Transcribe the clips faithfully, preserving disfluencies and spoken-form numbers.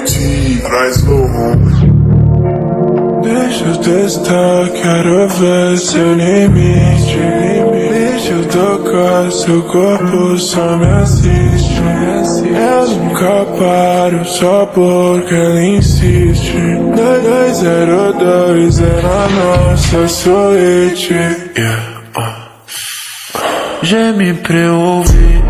T, traz no home. Deixa eu testar, quero ver seu limite. Deixa eu tocar seu corpo, só me assiste. Eu nunca paro, só porque ela insiste. dois zero dois é na nossa suíte. Yeah, uh. Geme pra eu ouvir.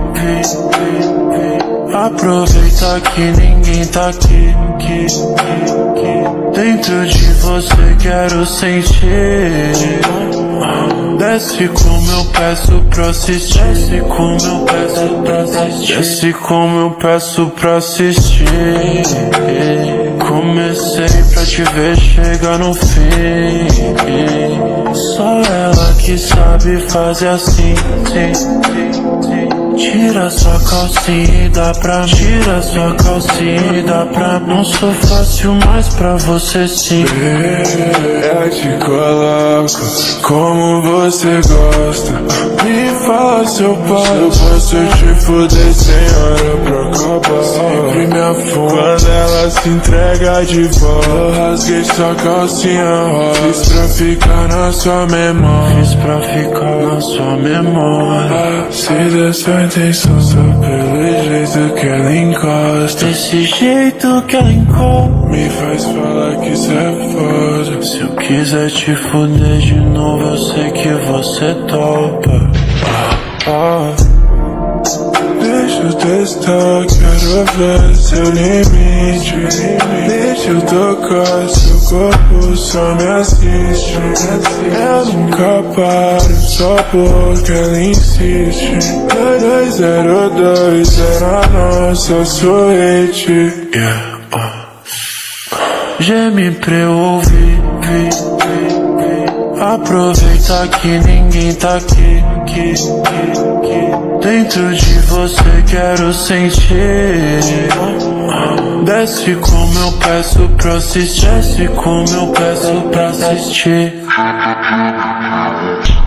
Aproveita que ninguém tá aqui, aqui, aqui. Dentro de você quero sentir. Desce como eu peço pra assistir. Desce como eu peço pra assistir. Desce como eu peço pra assistir. Comecei pra te ver chegar no fim. Só ela que sabe fazer assim, sim, sim, sim. Tira sua calcinha e dá pra mim. Tira sua calcinha e dá pra mim. Não sou fácil, mas pra você sim. Eu te coloco como você gosta. Me fala se eu posso. Eu posso te fuder sem hora pra acabar. Sempre me afundo quando ela se entrega de volta. Eu rasguei sua calcinha rosa. Fiz pra ficar na sua memória. Fiz pra ficar na sua memória. Se dessa intenção só pelo jeito que ela encosta. Desse jeito que ela encosta me faz falar que isso é foda. Se eu quiser te fuder de novo, eu sei que você topa. ah, ah. Deixa eu testar, quero ver seu limite. Deixa eu tocar seu corpo, só me assiste. Eu nunca paro, só porque ela insiste. dois zero dois é na nossa suíte. Yeah, uh. Geme pra eu ouvir. Aproveita que ninguém tá aqui, aqui, aqui. Dentro de você quero sentir. Desce como eu peço pra assistir. Desce como eu peço pra assistir.